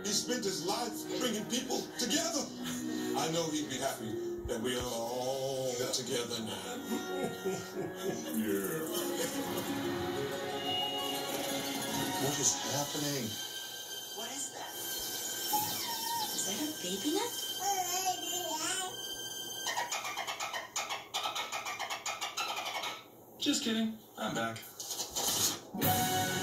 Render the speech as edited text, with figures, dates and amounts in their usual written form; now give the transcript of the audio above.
He spent his life bringing people together. I know he'd be happy that we are all together now. Yeah. What is happening? What is that? Is that a baby nut? Just kidding. I'm back.